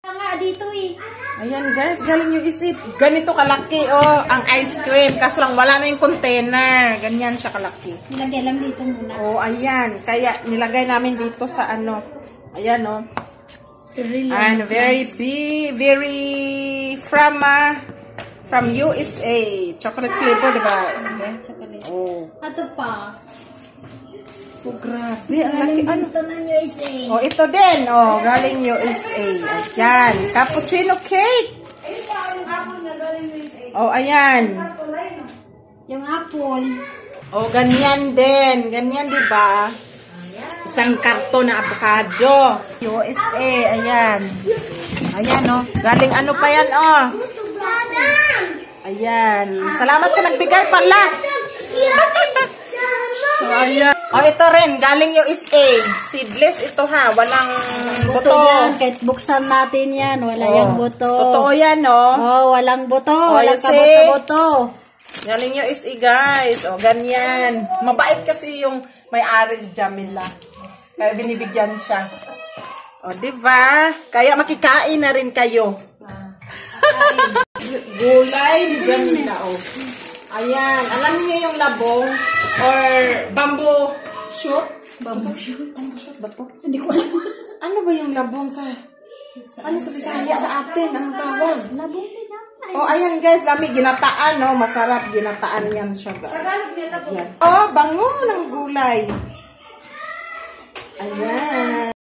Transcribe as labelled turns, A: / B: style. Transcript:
A: Nga dito eh.
B: Ayan guys, galing yung isip. Ganito kalaki oh, ang ice cream. Kaso lang wala na yung container. Ganyan siya kalaki.
A: Nilagay lang dito muna.
B: Oh, ayan. Kaya nilagay namin dito sa ano. Ayan oh. And very big, very from USA. Chocolate flavor, diba?
A: Chocolate.
B: Oh.
A: Ito pa.
B: Oh, grabe. Ang laki. Ano?
A: Ito ng USA.
B: Oh, ito din. Oh, galing USA. Ayan. Cappuccino cake. Oh, ayan.
A: Yung apple.
B: Oh, ganyan din. Ganyan, diba? Isang karton na avocado. USA. Ayan. Ayan, oh. Galing ano pa yan, oh. Ayan. Salamat sa nagbigay pala. So, ayan. Oh, ito rin. Galing USA. Seedless ito ha. Walang buto.
A: Yan. Kahit buksan natin yan. Wala yung buto.
B: Totoo yan, no?
A: Oh, walang buto.
B: Oh,
A: Walang
B: you see?
A: kabuto-buto.
B: Galing USA, guys. Oh, ganyan. Mabait kasi yung may-ari Jamila. Kaya binibigyan siya. O, diba? Kaya makikain na rin kayo. Gulay ni Jamila, oh. Ayan. Alam niyo yung labong or bamboo shoot?
A: Bamboo shoot?
B: Bamboo shoot ba to?
A: Hindi ko alam.
B: Ano ba yung labong sa... Ano sa Bisaya sa atin? Anong tawag?
A: Labong din natin.
B: Oh, ayan guys. Lami, ginataan, no? Masarap. Ginataan yan siya, guys. Tagalog niya labong. Oh, bango ng gulay. Ayan.